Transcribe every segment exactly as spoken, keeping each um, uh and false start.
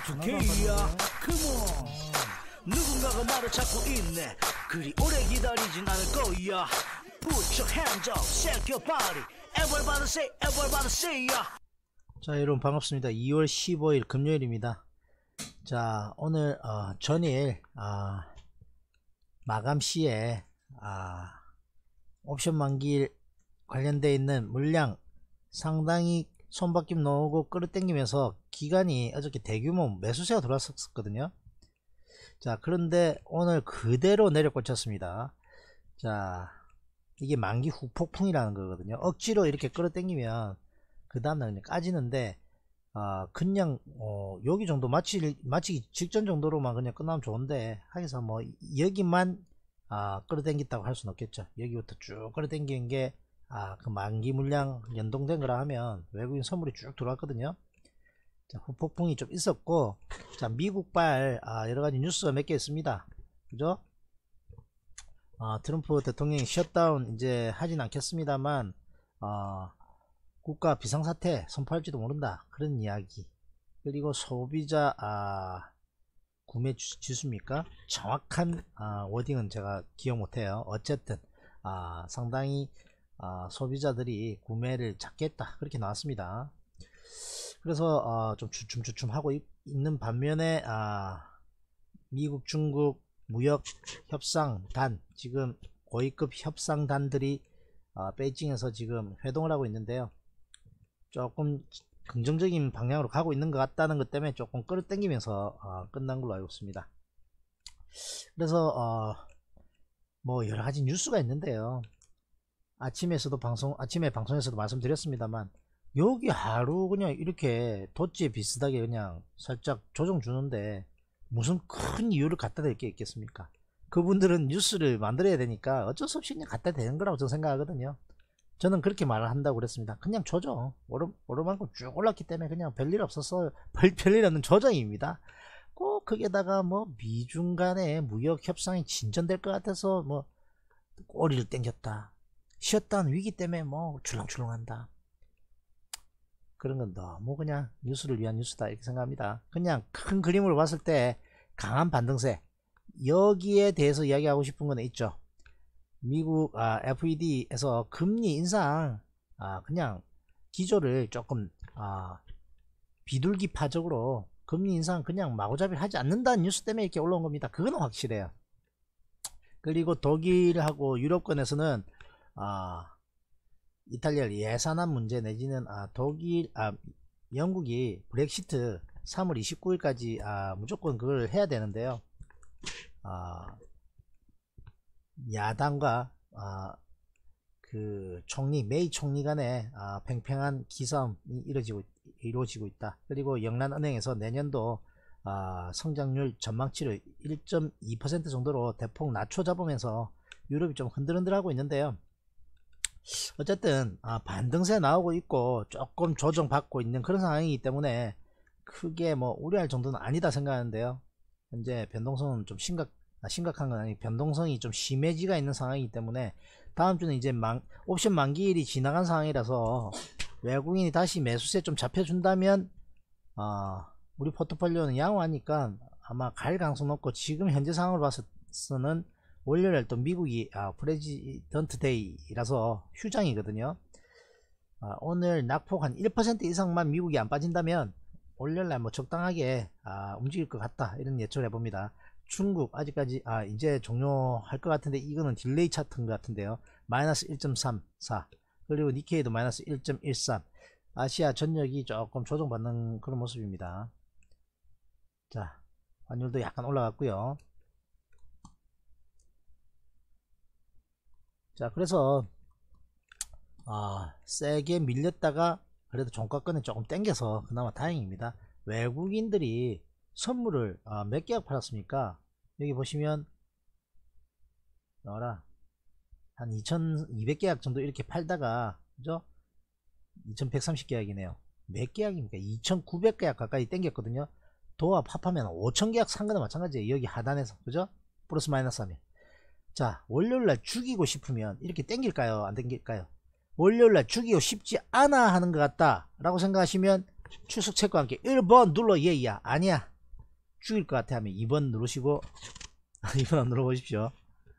투케이야 컴온 누군가가 말을 찾고 있네 그리 오래 기다리진 않을 거야 Put your hands up, shake your body Everybody say, everybody say ya. 자 여러분 반갑습니다. 이월 십오일 금요일입니다. 자 오늘 어, 전일 어, 마감시에 어, 옵션 만기일 관련되어 있는 물량 상당히 손바뀜 나오고 끌어당기면서 기간이 어저께 대규모 매수세가 들어왔었거든요. 자 그런데 오늘 그대로 내려꽂혔습니다. 자 이게 만기 후폭풍이라는 거거든요. 억지로 이렇게 끌어당기면 그 다음날 그냥 까지는데 어, 그냥 어, 여기 정도 마치, 마치기 직전 정도로만 그냥 끝나면 좋은데 하기서 뭐 여기만 아, 끌어당겼다고 할 수는 없겠죠. 여기부터 쭉 끌어당기는 게 아, 그 만기 물량 연동된 거라 하면 외국인 선물이 쭉 들어왔거든요. 자, 후폭풍이 좀 있었고, 자, 미국발 아, 여러가지 뉴스가 몇 개 있습니다. 그죠? 아, 트럼프 대통령이 셧다운 이제 하진 않겠습니다만, 어, 국가 비상사태 선포할지도 모른다. 그런 이야기. 그리고 소비자, 아, 구매 지수입니까? 정확한 아, 워딩은 제가 기억 못해요. 어쨌든, 아, 상당히 아, 소비자들이 구매를 찾겠다 그렇게 나왔습니다. 그래서 어, 좀 주춤주춤 하고 있, 있는 반면에 아, 미국 중국 무역 협상단 지금 고위급 협상단들이 어, 베이징에서 지금 회동을 하고 있는데요. 조금 긍정적인 방향으로 가고 있는 것 같다는 것 때문에 조금 끌어당기면서 어, 끝난 걸로 알고 있습니다. 그래서 어, 뭐 여러가지 뉴스가 있는데요. 아침에서도 방송 아침에 방송에서도 말씀드렸습니다만 여기 하루 그냥 이렇게 덧지에 비슷하게 그냥 살짝 조정 주는데 무슨 큰 이유를 갖다 댈 게 있겠습니까? 그분들은 뉴스를 만들어야 되니까 어쩔 수 없이 그냥 갖다 대는 거라고 저는 생각하거든요. 저는 그렇게 말을 한다고 그랬습니다. 그냥 조정 오름, 오름만큼 쭉 올랐기 때문에 그냥 별일 없었어. 별, 별일 없는 조정입니다. 꼭 거기에다가 뭐 미중 간의 무역 협상이 진전될 것 같아서 뭐 꼬리를 땡겼다. 쉬었다는 위기 때문에 뭐 출렁출렁한다. 그런 건 너무 그냥 뉴스를 위한 뉴스다 이렇게 생각합니다. 그냥 큰 그림으로 봤을 때 강한 반등세 여기에 대해서 이야기하고 싶은 건 있죠. 미국 아, 에프이디에서 금리 인상 아, 그냥 기조를 조금 아, 비둘기파적으로 금리 인상 그냥 마구잡이를 하지 않는다는 뉴스 때문에 이렇게 올라온 겁니다. 그건 확실해요. 그리고 독일하고 유럽권에서는 아, 이탈리아 예산안 문제 내지는 아, 독일 아, 영국이 브렉시트 삼월 이십구일까지 아, 무조건 그걸 해야 되는데요. 아, 야당과 아, 그 총리 메이 총리 간에 아, 팽팽한 기싸움이 이루어지고, 이루어지고 있다. 그리고 영란은행에서 내년도 아, 성장률 전망치를 일 점 이 퍼센트 정도로 대폭 낮춰 잡으면서 유럽이 좀 흔들흔들하고 있는데요. 어쨌든 아, 반등세 나오고 있고 조금 조정받고 있는 그런 상황이기 때문에 크게 뭐 우려할 정도는 아니다 생각하는데요. 현재 변동성은 좀 심각 아, 심각한 건 아니고 변동성이 좀 심해지가 있는 상황이기 때문에 다음 주는 이제 만, 옵션 만기일이 지나간 상황이라서 외국인이 다시 매수세 좀 잡혀준다면 어, 우리 포트폴리오는 양호하니까 아마 갈 가능성 높고 지금 현재 상황으로 봐서는 월요일날 또 미국이 아, 프레지던트 데이라서 휴장이거든요. 아, 오늘 낙폭 한 일 퍼센트 이상만 미국이 안 빠진다면 월요일날 뭐 적당하게 아, 움직일 것 같다 이런 예측을 해봅니다. 중국 아직까지 아, 이제 종료할 것 같은데 이거는 딜레이 차트인 것 같은데요. 마이너스 일 점 삼사 그리고 니케이도 마이너스 일 점 일삼 아시아 전역이 조금 조정받는 그런 모습입니다. 자 환율도 약간 올라갔고요. 자 그래서 아, 세게 밀렸다가 그래도 종가권에 조금 땡겨서 그나마 다행입니다. 외국인들이 선물을 아, 몇 개약 팔았습니까? 여기 보시면 나와라 한 이천이백 계약 정도 이렇게 팔다가 그죠? 이천백삼십 계약이네요. 몇 계약입니까? 이천구백 계약 가까이 땡겼거든요. 도합 합하면 오천 계약 산 거나 마찬가지예요. 여기 하단에서 그죠? 플러스 마이너스 하면 자 월요일날 죽이고 싶으면 이렇게 땡길까요? 안 땡길까요? 월요일날 죽이고 싶지 않아 하는 것 같다 라고 생각하시면 출석 체크와 함께 일 번 눌러 예야. 아니야 죽일 것 같아 하면 이 번 누르시고 이 번 안 눌러보십시오.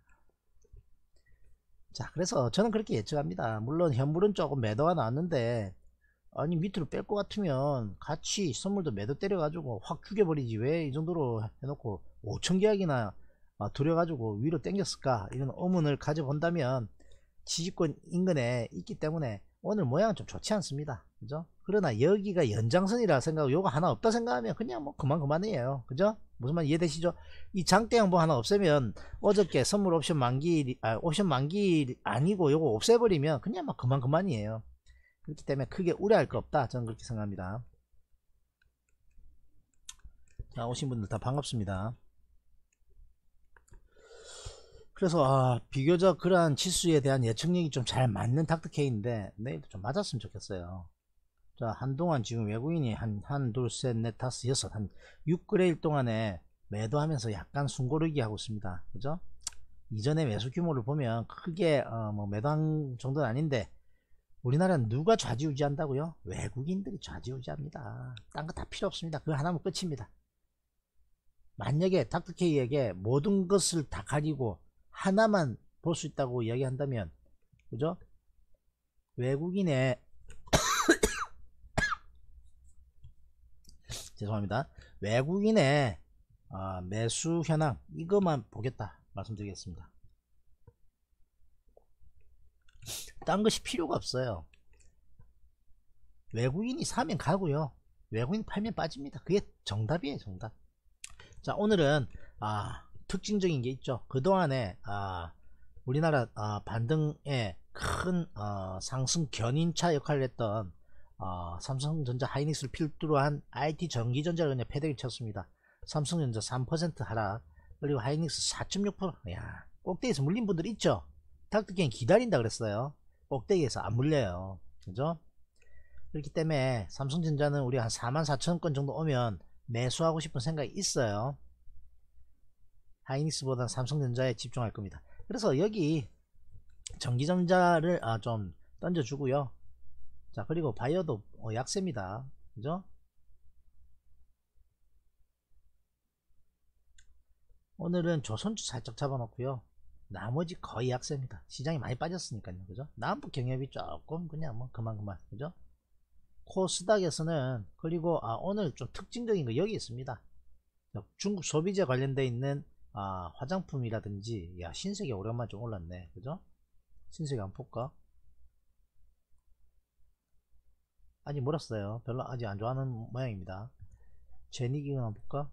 자, 그래서 저는 그렇게 예측합니다. 물론 현물은 조금 매도가 나왔는데, 아니 밑으로 뺄 것 같으면 같이 선물도 매도 때려가지고 확 죽여버리지 왜 이 정도로 해놓고 오천 계약이나 들여가지고 위로 당겼을까, 이런 의문을 가져본다면 지지권 인근에 있기 때문에 오늘 모양은 좀 좋지 않습니다. 그죠? 그러나 여기가 연장선이라 생각하고 요거 하나 없다 생각하면 그냥 뭐 그만 그만이에요. 그죠? 무슨 말 이해되시죠? 이 장대 양봉 하나 없애면 어저께 선물 옵션 만기, 아, 옵션 만기 아니고 요거 없애버리면 그냥 막 그만 그만이에요. 그렇기 때문에 크게 우려할 거 없다, 저는 그렇게 생각합니다. 자, 오신 분들 다 반갑습니다. 그래서 아, 비교적 그러한 지수에 대한 예측력이 좀 잘 맞는 닥터케이인데 내일도 좀 맞았으면 좋겠어요. 자, 한동안 지금 외국인이 한, 한, 둘, 셋, 넷, 다섯, 여섯, 한 육 그레일 동안에 매도하면서 약간 숨고르기 하고 있습니다. 그죠? 이전에 매수 규모를 보면 크게, 어, 뭐 매도한 정도는 아닌데, 우리나라는 누가 좌지우지 한다고요? 외국인들이 좌지우지 합니다. 딴 거 다 필요 없습니다. 그거 하나면 끝입니다. 만약에 닥터케이에게 모든 것을 다 가리고 하나만 볼 수 있다고 이야기한다면, 그죠? 외국인의 죄송합니다. 외국인의 어, 매수 현황 이것만 보겠다 말씀드리겠습니다. 딴 것이 필요가 없어요. 외국인이 사면 가고요, 외국인 팔면 빠집니다. 그게 정답이에요, 정답. 자, 오늘은 아, 특징적인 게 있죠. 그동안에 아, 우리나라 아, 반등에 큰 어, 상승 견인차 역할을 했던 어, 삼성전자 하이닉스를 필두로 한 아이티 전기전자를 그냥 패대기 쳤습니다. 삼성전자 삼 퍼센트 하락, 그리고 하이닉스 사 점 육 퍼센트. 야, 꼭대기에서 물린 분들 있죠. 닥터케이는 기다린다 그랬어요. 꼭대기에서 안 물려요. 그죠? 그렇기 때문에 삼성전자는 우리 한 사만 사천 건 정도 오면 매수하고 싶은 생각이 있어요. 하이닉스보다는 삼성전자에 집중할 겁니다. 그래서 여기 전기전자를 아, 좀 던져주고요. 자, 그리고 바이오도 어, 약세입니다. 그죠? 오늘은 조선주 살짝 잡아놓고요. 나머지 거의 약세입니다. 시장이 많이 빠졌으니까요. 그죠? 남북 경협이 조금 그냥 뭐 그만 그만. 그죠? 코스닥에서는, 그리고 아, 오늘 좀 특징적인 거 여기 있습니다. 중국 소비재 관련돼 있는 아, 화장품이라든지, 야, 신세계 오랜만에 좀 올랐네. 그죠? 신세계 한번 볼까? 아직 몰랐어요. 별로 아직 안 좋아하는 모양입니다. 제니기 한번 볼까?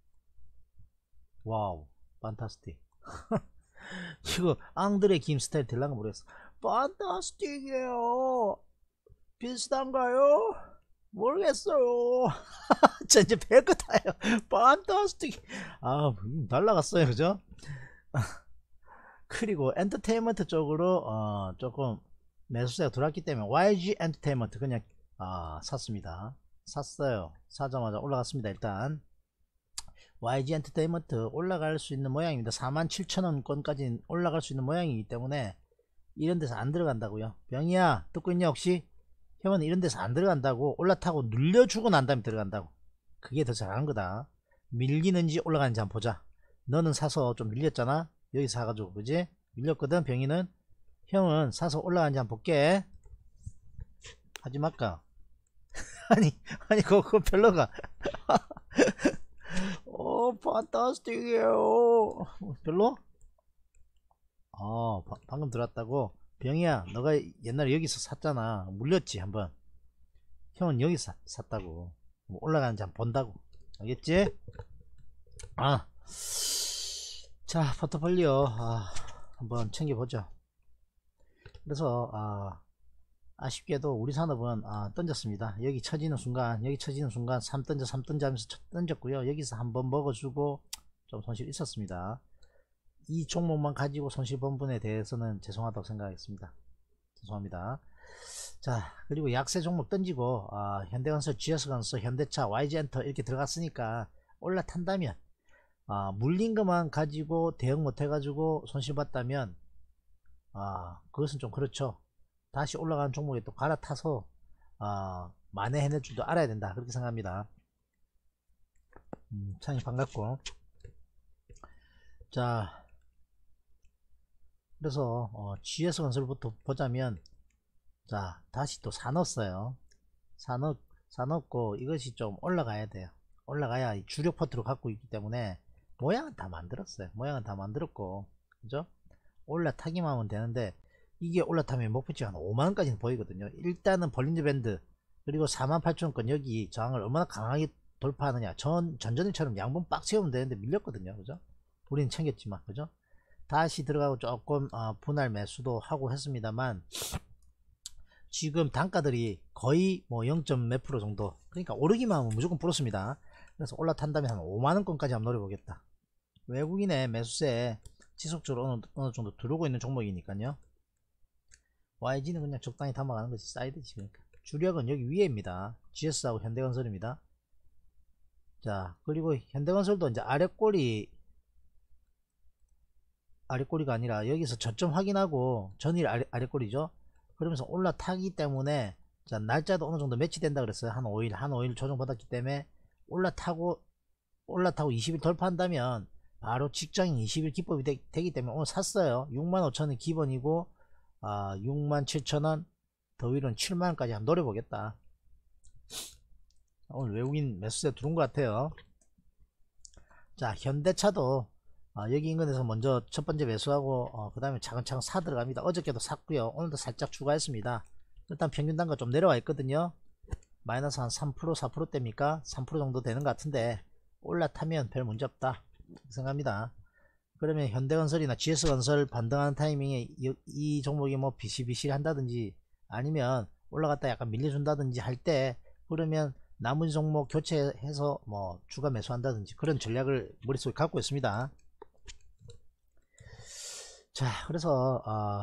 와우, 판타스틱. 이거 앙드레 김 스타일 될란가 모르겠어. 판타스틱이에요. 비슷한가요? 모르겠어요. 저 이제 별거 다요. 판타스틱. 아, 날라갔어요. 그죠? 그리고 엔터테인먼트 쪽으로 어, 조금 매수세가 들어왔기 때문에 와이지 엔터테인먼트 그냥 아, 샀습니다. 샀어요. 사자마자 올라갔습니다. 일단 와이지 엔터테인먼트 올라갈 수 있는 모양입니다. 사만 칠천 원권까지 올라갈 수 있는 모양이기 때문에 이런 데서 안 들어간다고요. 병이야, 듣고 있냐 혹시? 형은 이런 데서 안 들어간다고. 올라타고 눌려주고 난 다음에 들어간다고. 그게 더 잘하는 거다. 밀리는지 올라가는지 한번 보자. 너는 사서 좀 밀렸잖아. 여기 사가지고, 그지? 밀렸거든. 병이는. 형은 사서 올라가는지 한번 볼게. 하지 말까? 아니 아니 그거, 그거 별로가. 오, 판타스틱이에요. 별로? 어, 바, 방금 들어왔다고. 병이야, 너가 옛날에 여기서 샀잖아. 물렸지 한번. 형은 여기서 샀, 샀다고. 뭐 올라가는지 한번 본다고. 알겠지? 아, 자, 포트폴리오 아, 한번 챙겨보죠. 그래서 아, 아쉽게도 우리 산업은 아, 던졌습니다. 여기 쳐지는 순간, 여기 쳐지는 순간 삼 던져 삼 던져 하면서 던졌고요. 여기서 한번 먹어주고 좀 손실 있었습니다. 이 종목만 가지고 손실 본 분에 대해서는 죄송하다고 생각하겠습니다. 죄송합니다. 자, 그리고 약세 종목 던지고 아, 현대건설, 지에스건설, 현대차, 와이지엔터 이렇게 들어갔으니까 올라탄다면 아, 물린 것만 가지고 대응 못 해가지고 손실 봤다면 아, 그것은 좀 그렇죠. 다시 올라가는 종목에 또 갈아타서 어, 만회해낼 줄도 알아야 된다, 그렇게 생각합니다. 음, 창이 반갑고. 자, 그래서 어, 지에스건설부터 보자면, 자 다시 또 사넣었어요. 사넣 사넣고 이것이 좀 올라가야 돼요. 올라가야 이 주력 포트를 갖고 있기 때문에 모양은 다 만들었어요. 모양은 다 만들었고, 그죠? 올라타기만 하면 되는데, 이게 올라타면 목표치가 한 오만원까지는 보이거든요. 일단은 볼린저 밴드 그리고 사만 팔천원권 여기 저항을 얼마나 강하게 돌파하느냐. 전 전전일처럼 양분 빡 세우면 되는데 밀렸거든요. 그죠? 우리는 챙겼지만, 그죠? 다시 들어가고 조금 어, 분할 매수도 하고 했습니다만, 지금 단가들이 거의 뭐 영 점 몇 프로 정도, 그러니까 오르기만 하면 무조건 플러스입니다. 그래서 올라탄다면 한 오만원권까지 한번 노려보겠다. 외국인의 매수세 지속적으로 어느, 어느 정도 들어오고 있는 종목이니까요. 와이지는 그냥 적당히 담아가는 것이 사이드지. 그러니까 주력은 여기 위에입니다. 지에스하고 현대건설입니다. 자, 그리고 현대건설도 이제 아래꼬리 아래꼬리가 아니라 여기서 저점 확인하고 전일 아래, 아래꼬리죠. 그러면서 올라타기 때문에, 자 날짜도 어느 정도 매치된다 그랬어요. 한 오 일 한 오 일 조정받았기 때문에 올라타고 올라타고 이십 일 돌파한다면 바로 직장인 이십 일 기법이 되, 되기 때문에 오늘 샀어요. 육만 오천원 기본이고, 아, 육만 칠천원, 더 위로는 칠만원까지 한번 노려보겠다. 오늘 외국인 매수세 들어온 것 같아요. 자, 현대차도 아, 여기 인근에서 먼저 첫 번째 매수하고, 어, 그 다음에 차근차근 사 들어갑니다. 어저께도 샀고요. 오늘도 살짝 추가했습니다. 일단 평균 단가 좀 내려와 있거든요. 마이너스 한 삼 퍼센트 사 퍼센트대입니까? 삼 퍼센트 정도 되는 것 같은데, 올라타면 별 문제 없다 생각합니다. 그러면 현대건설이나 지에스건설 반등하는 타이밍에 이, 이 종목이 뭐 비실비실 한다든지, 아니면 올라갔다 약간 밀려준다든지 할 때, 그러면 나머지 종목 교체해서 뭐 추가 매수한다든지 그런 전략을 머릿속에 갖고 있습니다. 자, 그래서 어,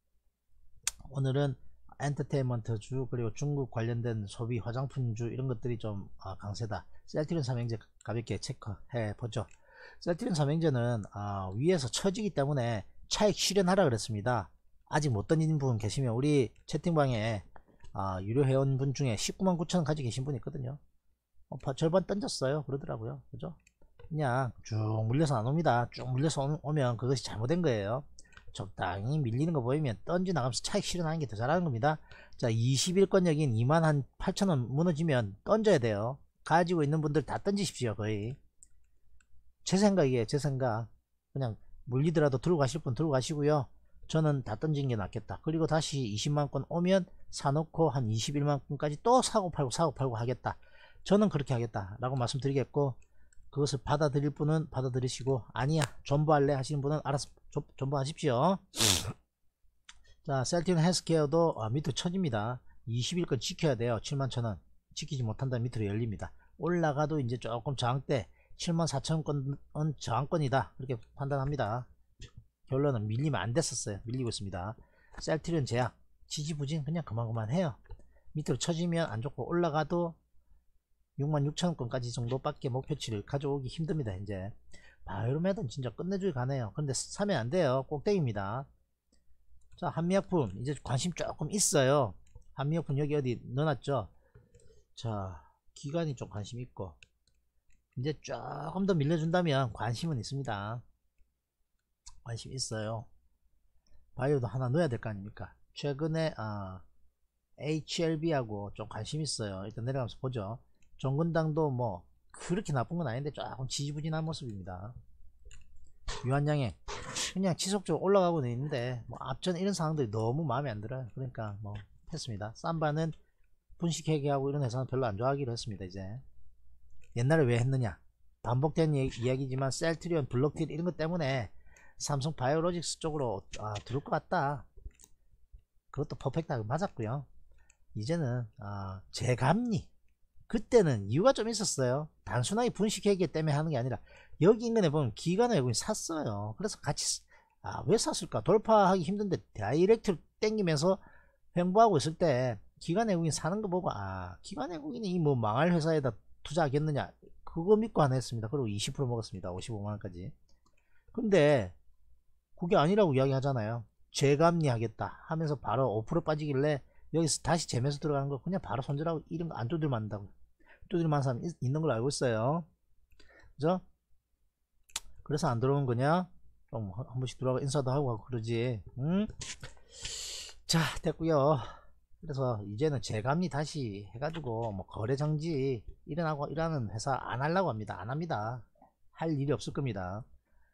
오늘은 엔터테인먼트주 그리고 중국 관련된 소비 화장품주 이런 것들이 좀 어, 강세다. 셀트리온 삼형제 가볍게 체크해 보죠. 셀트리온 삼형제는 어, 위에서 처지기 때문에 차익 실현하라 그랬습니다. 아직 못 던진 분 계시면 우리 채팅방에 어, 유료 회원분 중에 십구만 구천원 가지고 계신 분이 있거든요. 어, 절반 던졌어요 그러더라고요. 그죠? 그냥 쭉 물려서 안 옵니다. 쭉 물려서 오면 그것이 잘못된 거예요. 적당히 밀리는 거 보이면 던져 나가면서 차익 실현하는 게 더 잘하는 겁니다. 자, 이십 일권 여긴 이만 팔천원 무너지면 던져야 돼요. 가지고 있는 분들 다 던지십시오. 거의 제 생각이에요. 제 생각. 그냥 물리더라도 들고 가실 분 들고 가시고요. 저는 다 던진 게 낫겠다. 그리고 다시 이십만권 오면 사놓고 한 이십일만권까지 또 사고 팔고 사고 팔고 하겠다. 저는 그렇게 하겠다 라고 말씀드리겠고, 그것을 받아들일 분은 받아들이시고, 아니야 존버할래 하시는 분은 알아서 존버하십시오. 자, 셀트리온 헬스케어도 아, 밑으로 쳐집니다. 이십 일권 지켜야 돼요. 칠만 천원 지키지 못한다면 밑으로 열립니다. 올라가도 이제 조금 저항대 칠만 사천원권은 저항권이다 그렇게 판단합니다. 결론은 밀리면 안 됐었어요. 밀리고 있습니다. 셀트리온 제약 지지부진 그냥 그만그만 해요. 밑으로 쳐지면 안 좋고, 올라가도 육만 육천원권까지 정도밖에 목표치를 가져오기 힘듭니다. 이제 바이오메드는 진짜 끝내주기 가네요. 근데 사면 안 돼요. 꼭대기입니다. 자, 한미약품 이제 관심 조금 있어요. 한미약품 여기 어디 넣어놨죠. 자, 기관이 좀 관심 있고, 이제 조금 더 밀려준다면 관심은 있습니다. 관심 있어요. 바이오도 하나 넣어야 될 거 아닙니까. 최근에 아, 에이치엘비하고 좀 관심 있어요. 일단 내려가면서 보죠. 정근당도 뭐 그렇게 나쁜 건 아닌데 조금 지지부진한 모습입니다. 유한양행 그냥 지속적으로 올라가고 있는데, 뭐 앞전 이런 상황들이 너무 마음에 안 들어요. 그러니까 뭐 했습니다. 삼바는 분식회계하고 이런 회사는 별로 안 좋아하기로 했습니다. 이제 옛날에 왜 했느냐, 반복된 이야기지만 셀트리온, 블록딜 이런 것 때문에 삼성 바이오로직스 쪽으로 아, 들어올 것 같다. 그것도 퍼펙트하게 맞았고요. 이제는 아, 재감리, 그때는 이유가 좀 있었어요. 단순하게 분식회계 때문에 하는 게 아니라 여기 인근에 보면 기관의 외국인 샀어요. 그래서 같이 아, 왜 샀을까? 돌파하기 힘든데 다이렉트로 땡기면서 횡보하고 있을 때 기관 외국인 사는 거 보고, 아, 기관 외국인이 이 뭐 망할 회사에다 투자하겠느냐, 그거 믿고 하나 했습니다. 그리고 이십 퍼센트 먹었습니다. 오십오만원까지. 근데 그게 아니라고 이야기 하잖아요. 재감리 하겠다 하면서 바로 오 퍼센트 빠지길래 여기서 다시 재매수 들어가는 거 그냥 바로 손절하고, 이런 거 안 두들만 한다고. 두들만 사람 있는 걸로 알고 있어요. 그죠? 그래서 안 들어온 거냐? 좀 한 번씩 들어가 인사도 하고 하고 그러지. 응? 자, 됐고요. 그래서 이제는 재감리 다시 해가지고 뭐 거래 정지 일어나고 일하는 회사 안 하려고 합니다. 안 합니다. 할 일이 없을 겁니다.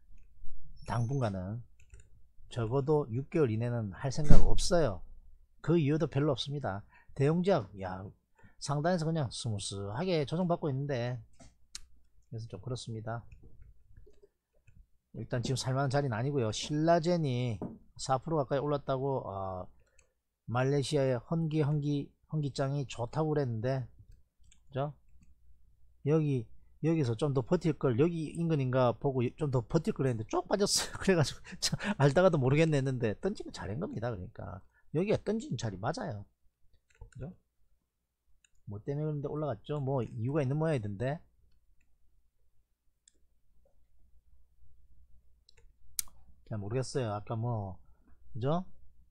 당분간은 적어도 육 개월 이내는 할 생각 없어요. 그 이유도 별로 없습니다. 대웅제약 야 상단에서 그냥 스무스하게 조정받고 있는데, 그래서 좀 그렇습니다. 일단 지금 살만한 자리는 아니고요. 신라젠이 사 퍼센트 가까이 올랐다고 어, 말레이시아의 헌기 헌기 헌기장이 좋다고 그랬는데, 그죠? 여기 여기서 좀 더 버틸 걸, 여기 인근인가 보고 좀 더 버틸 걸 했는데 쭉 빠졌어요. 그래가지고 참 알다가도 모르겠네 했는데 던지면 잘한 겁니다. 그러니까 여기가 던진 자리 맞아요. 그죠? 뭐 때문에 그런데 올라갔죠? 뭐 이유가 있는 모양이던데. 잘 모르겠어요. 아까 뭐 그죠?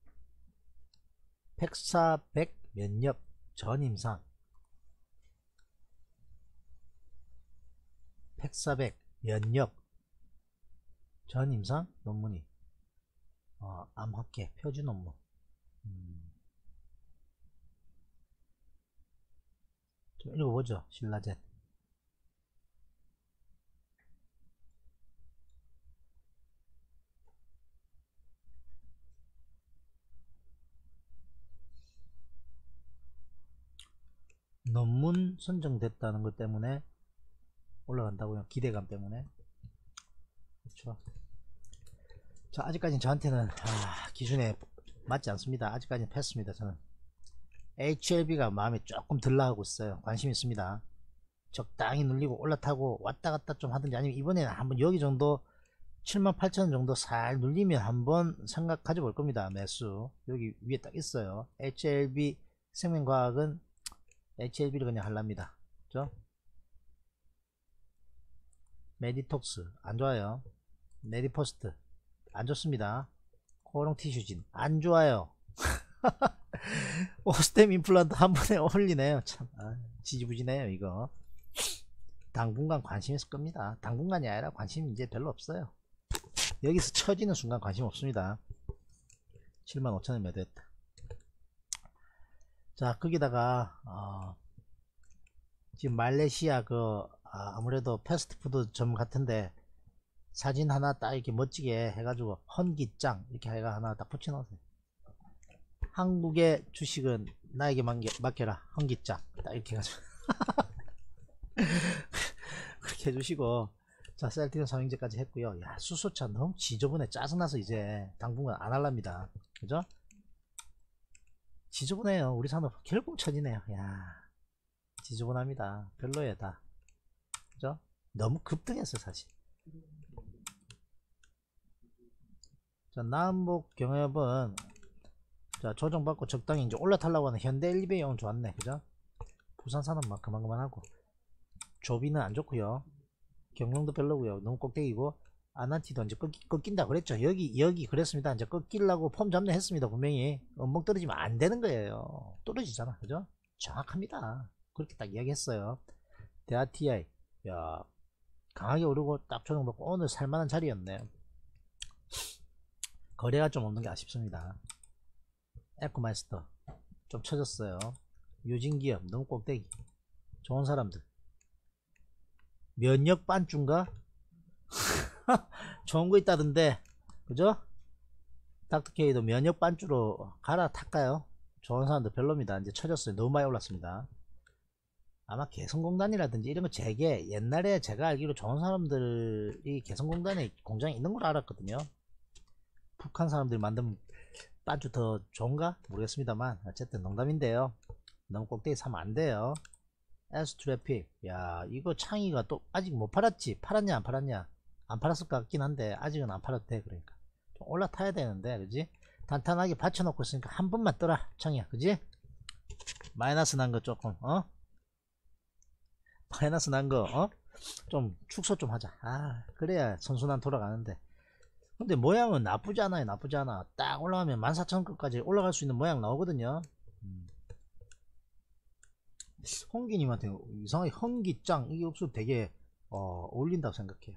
백사 백 면역 전임상, 백사백 면역 전임상 논문이 어, 암학계 표준 논문. 음, 좀 읽어보죠. 신라젠. 논문 선정됐다는 것 때문에 올라간다고요. 기대감 때문에. 그렇죠. 자, 아직까지는 저한테는 아, 기준에 맞지 않습니다. 아직까지는 패스입니다. 저는 에이치엘비가 마음에 조금 들라하고 있어요. 관심 있습니다. 적당히 눌리고 올라타고 왔다 갔다 좀 하든지, 아니면 이번에는 한번 여기 정도 칠만 팔천 원 정도 살 눌리면 한번 생각 가져볼 겁니다. 매수 여기 위에 딱 있어요. 에이치엘비 생명과학은 에이치엘비를 그냥 할랍니다. 그죠? 메디톡스 안좋아요. 메디포스트 안좋습니다. 코롱 티슈진 안좋아요. 오스템 임플란트 한 번에 어울리네요. 참 아, 지지부지네요. 이거 당분간 관심 있을 겁니다. 당분간이 아니라 관심 이제 별로 없어요. 여기서 처지는 순간 관심 없습니다. 칠만 오천 원 매도했다. 자, 거기다가 어, 지금 말레이시아 그 아, 아무래도 패스트푸드 점 같은데 사진 하나 딱 이렇게 멋지게 해가지고 헌기장 이렇게 해가 하나 딱 붙여놓으세요. 한국의 주식은 나에게 맡겨, 맡겨라 헌기장 딱 이렇게 해가지고 그렇게 해주시고, 자, 셀트리온 삼형제까지 했고요. 야, 수소차 너무 지저분해. 짜증나서 이제 당분간 안 할랍니다. 그죠? 지저분해요. 우리 산업 결국 처지네요. 야, 지저분합니다. 별로예요 다. 그죠? 너무 급등했어 사실. 자, 남북 경협은 자 조정받고 적당히 이제 올라타려고 하는 현대 엘리베이용 좋았네. 그죠? 부산산업 막 그만 그만하고, 조비는 안 좋고요. 경영도 별로고요. 너무 꼭대기고, 아난티도 이제 꺾, 꺾인다 그랬죠. 여기 여기 그랬습니다. 이제 꺾이려고 폼 잡네 했습니다. 분명히 음봉 떨어지면 안 되는 거예요. 떨어지잖아. 그죠? 정확합니다. 그렇게 딱 이야기했어요. 대하티아이 야 강하게 오르고 딱 조정받고 오늘 살만한 자리였네요. 거래가 좀 없는 게 아쉽습니다. 에코마스터 좀 쳐졌어요. 유진기업 너무 꼭대기. 좋은 사람들 면역 반주인가? 좋은 거 있다던데. 그죠? 닥터케이도 면역 반주로 갈아탈까요? 좋은 사람들 별로입니다. 이제 쳐졌어요. 너무 많이 올랐습니다. 아마 개성공단이라든지 이런 거 재개, 옛날에 제가 알기로 좋은 사람들이 개성공단에 공장이 있는 걸 알았거든요. 북한 사람들이 만든 반주 더 좋은가? 모르겠습니다만 어쨌든 농담인데요. 너무 꼭대기 사면 안 돼요. 에스트래픽 야 이거 창의가 또 아직 못 팔았지. 팔았냐 안 팔았냐? 안 팔았을 것 같긴 한데 아직은 안 팔아도 돼. 그러니까 좀 올라타야 되는데, 그지? 단단하게 받쳐놓고 있으니까 한 번만 떠라 창이야. 그지? 마이너스 난 거 조금 어? 마이너스 난 거 어? 좀 축소 좀 하자. 아 그래야 선순환 돌아가는데. 근데 모양은 나쁘지 않아요. 나쁘지 않아. 딱 올라가면 만 사천 원까지 올라갈 수 있는 모양 나오거든요. 음. 홍기님한테 이상하게 헌기짱 이게 없어도 되게 어, 어울린다고 생각해요.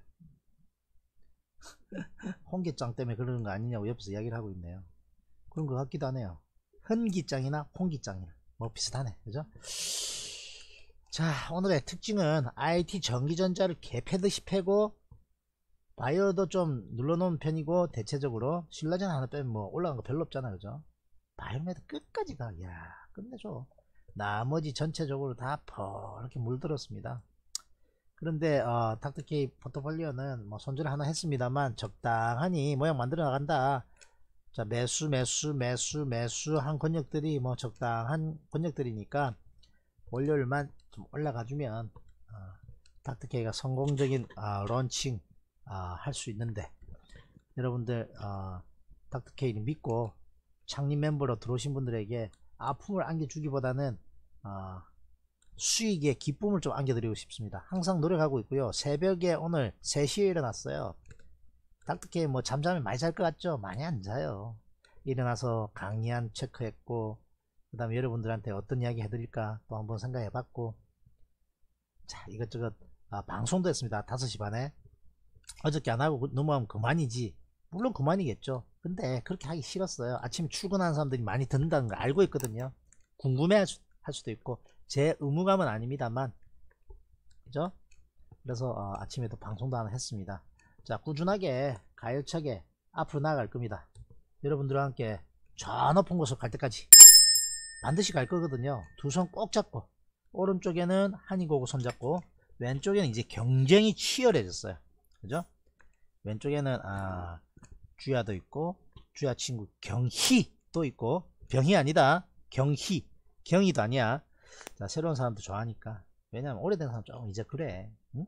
홍게짱 때문에 그러는 거 아니냐고 옆에서 이야기를 하고 있네요. 그런 것 같기도 하네요. 흔기짱이나 홍기짱이나 뭐 비슷하네, 그죠? 자, 오늘의 특징은 아이티 전기전자를 개패듯이 패고 바이오도 좀 눌러놓은 편이고, 대체적으로 신라젠 하나 빼면 뭐 올라간 거 별로 없잖아, 그죠? 바이오메드 끝까지 가, 야 끝내줘. 나머지 전체적으로 다 퍼렇게 물들었습니다. 그런데 어, 닥터케이 포트폴리오는 뭐 손절 하나 했습니다만 적당하니 모양 만들어 나간다. 자, 매수 매수 매수 매수 한 권역들이 뭐 적당한 권역들이니까 월요일만 좀 올라가 주면 어, 닥터케이가 성공적인 어, 런칭 어, 할 수 있는데, 여러분들 어, 닥터케이를 믿고 창립 멤버로 들어오신 분들에게 아픔을 안겨주기보다는 어, 수익의 기쁨을 좀 안겨드리고 싶습니다. 항상 노력하고 있고요. 새벽에 오늘 세 시에 일어났어요. 닥터케이 뭐 잠자면 많이 잘 것 같죠? 많이 안 자요. 일어나서 강의안 체크했고, 그 다음에 여러분들한테 어떤 이야기 해드릴까 또 한번 생각해봤고, 자, 이것저것 아, 방송도 했습니다. 다섯 시 반에. 어저께 안하고 넘어가면 그만이지. 물론 그만이겠죠. 근데 그렇게 하기 싫었어요. 아침에 출근하는 사람들이 많이 듣는다는 걸 알고 있거든요. 궁금해 할 수도 있고, 제 의무감은 아닙니다만, 그죠? 그래서 어, 아침에도 방송도 하나 했습니다. 자, 꾸준하게 가열차게 앞으로 나아갈 겁니다. 여러분들과 함께 저 높은 곳으로 갈 때까지 반드시 갈 거거든요. 두 손 꼭 잡고, 오른쪽에는 한이고고 손잡고, 왼쪽에는 이제 경쟁이 치열해졌어요. 그죠? 왼쪽에는 아, 주야도 있고, 주야 친구 경희도 있고, 병희 아니다, 경희, 경희도 아니야. 자, 새로운 사람도 좋아하니까. 왜냐면 오래된 사람 조금 이제 그래, 응?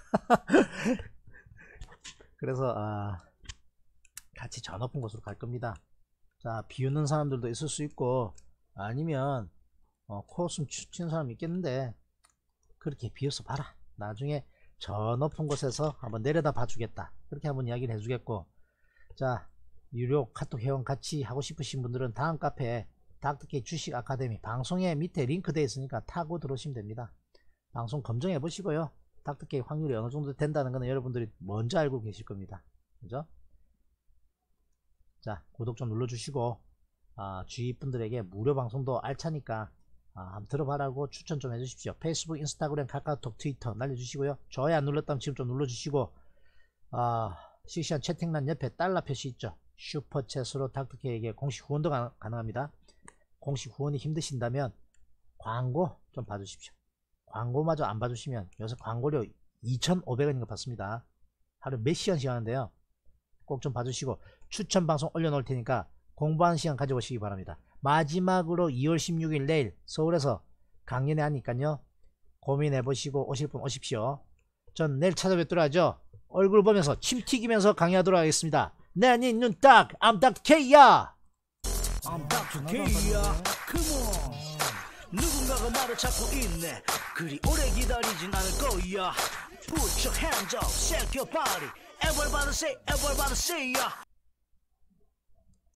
그래서 아, 같이 저 높은 곳으로 갈 겁니다. 자, 비웃는 사람들도 있을 수 있고, 아니면 어, 코웃음 치는 사람이 있겠는데, 그렇게 비웃어 봐라. 나중에 저 높은 곳에서 한번 내려다 봐주겠다, 그렇게 한번 이야기를 해주겠고. 자, 유료 카톡 회원 같이 하고 싶으신 분들은 다음 카페에 닥터케이 주식 아카데미 방송에 밑에 링크 되어 있으니까 타고 들어오시면 됩니다. 방송 검증해 보시고요. 닥터케이 확률이 어느 정도 된다는 것은 여러분들이 먼저 알고 계실 겁니다. 그죠? 자, 구독 좀 눌러주시고, 아, 주위 분들에게 무료 방송도 알차니까 아, 한번 들어봐라고 추천 좀 해주십시오. 페이스북, 인스타그램, 카카오톡, 트위터 날려주시고요. 좋아요 안 눌렀다면 지금 좀 눌러주시고, 아, 실시간 채팅란 옆에 달러 표시 있죠? 슈퍼챗으로 닥터케이에게 공식 후원도 가, 가능합니다. 공식 후원이 힘드신다면 광고 좀 봐주십시오. 광고마저 안 봐주시면 요새 광고료 이천오백 원인 거 받습니다. 하루 몇 시간씩 하는데요. 꼭 좀 봐주시고, 추천 방송 올려놓을 테니까 공부하는 시간 가져오시기 바랍니다. 마지막으로 이월 십육일 내일 서울에서 강연회 하니까요. 고민해보시고 오실 분 오십시오. 전 내일 찾아뵙도록 하죠. 얼굴 보면서 침 튀기면서 강의하도록 하겠습니다. 내 눈 딱, I'm 닥터케이야. I'm 닥터케이야. Come on. 누군가가 말을 찾고 있네. 그리 오래 기다리진 않을 거야. Put your hands up, shake your body. Everybody say, everybody say, yeah.